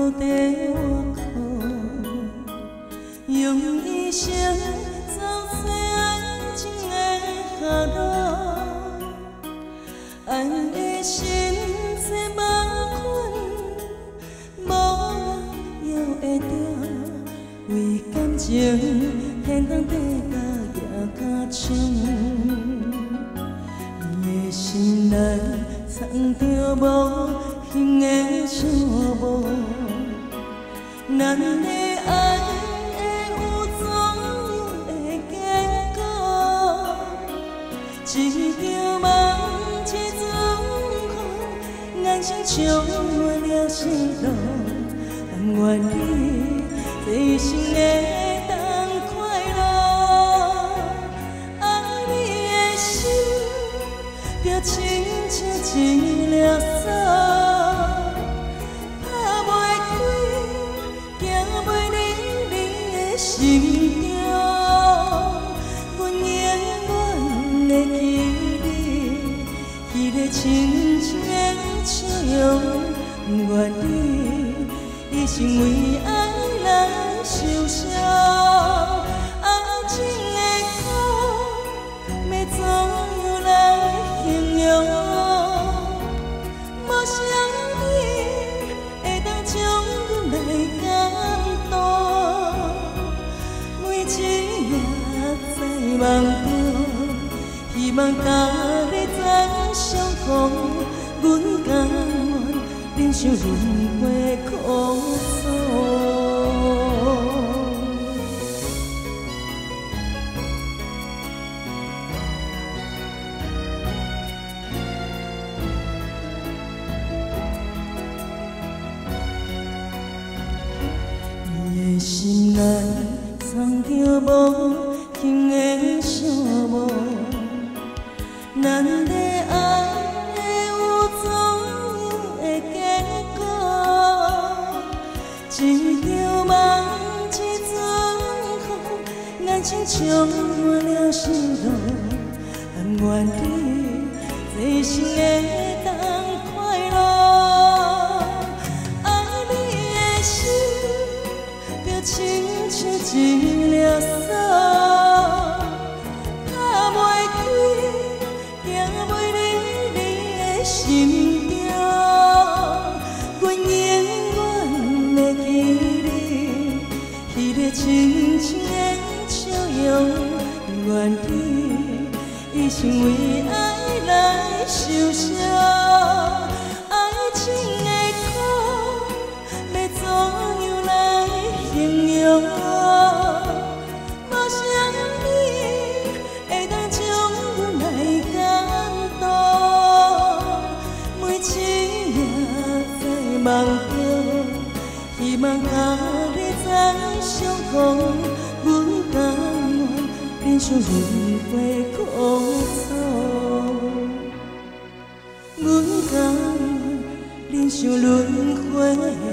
孤地我苦，用一生走出爱情的下路，爱的心切无困，无人摇会着，为感情天堂地甲举甲冲，伊的心内藏着无形的寂寞，咱的爱会有怎样的结果？一场梦，一阵风，眼睛充满了失落，但愿你这一生会当快乐。爱你的心，就亲像一粒沙。 心中，阮永远会记你，迄个深情的笑容。不愿你一生为爱来受伤，爱情的苦，要怎样来形容？无想你会当将阮来感动。 一夜在梦中，希望今日再相逢。阮甘愿忍受轮回苦楚。你的心内。 藏着无形的寂寞，咱的爱会有怎样的结果？一场梦，一阵风，眼睛充满了失落。但愿你这一生会当快乐。爱你的心，就亲像一粒沙，打袂开，行袂离你的心中。阮永远会记你，迄个深情的笑容。不愿你一生为爱来受伤，爱情的苦，要怎样来形容？ 梦中，希望今日再相逢。阮甘愿忍受轮回苦楚，阮甘愿忍受轮回。